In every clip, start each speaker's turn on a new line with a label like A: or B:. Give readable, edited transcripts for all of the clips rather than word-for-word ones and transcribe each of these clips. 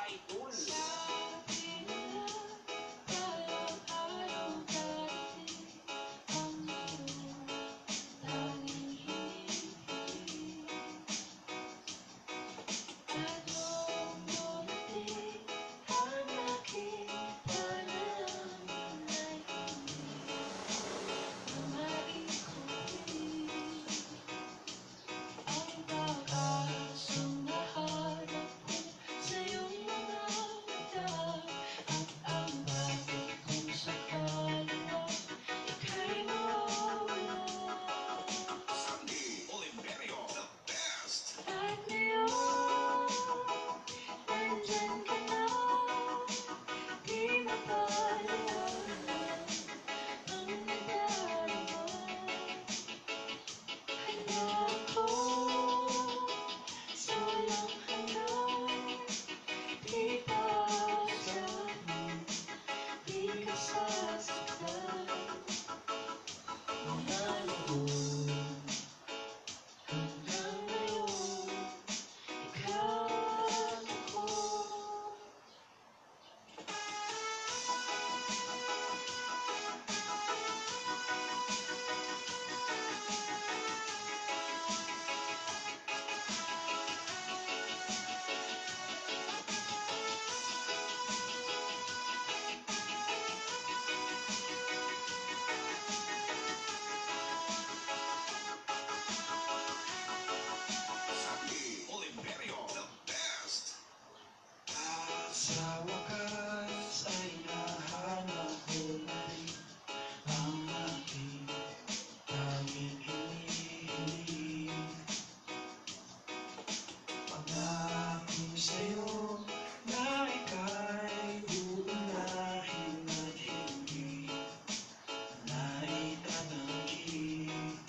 A: idol.
B: Sabi nila, balang araw darating ang iyong tanging hinihiling. At noong dumating, ang aking panalangin ay hindi na maikuling. Ang pag-asang nahanap ko sa iyong mga mata, at ang bakit kung sakali na ika'y mawawala.
A: Sandy Oliverio, the best.
B: At ngayon, nandyan ka na, di mapaliwanag ang nadarama. Handa ako sa walang hanggan, di pa sa'kin, di ka sasaktan. Mula noon hanggang ngayon, ikaw at ako.
A: Sandy Oliverio, the best.
C: Sa wakas ay nahanap ko na rin ang aking tanging hinihiling. Pangako sa'yo na ika'y uunahin at hindi na itatanggi.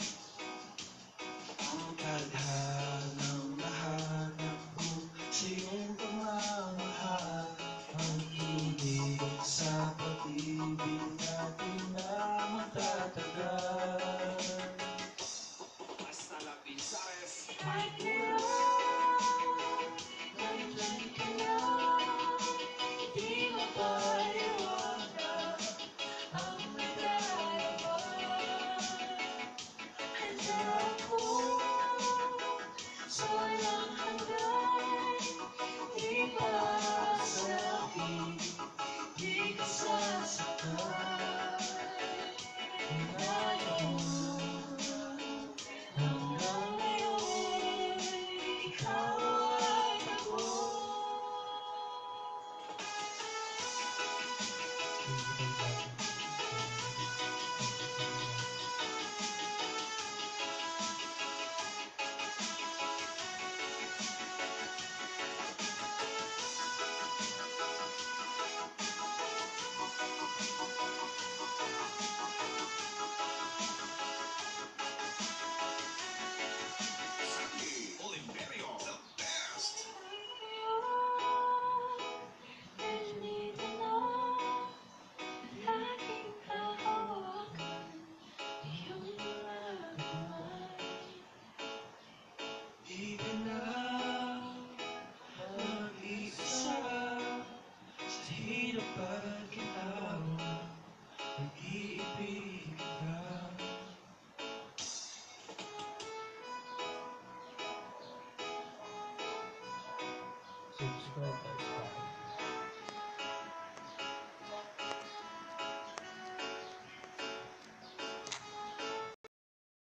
C: Ang tadhanang nahanap ko sa iyong pagmamahal, ang ibig sa pag-ibig natin na matatagal.
A: Hasta la Pizares,
B: At ngayon, nandyan ka na, di mapaliwanag ang nadarama. Handa ako sa walang hanggan, di pa sa'kin, di ka sasaktan. Mula noon hanggang ngayon, ikaw at ako.
A: Sandy Oliverio, the best.
B: Nandito na ang aking hahawakan, iyong mga kamay.
C: Di ka na mag-iisa sa hirap at ginawa, nag-iibig ka. Subscribe guys.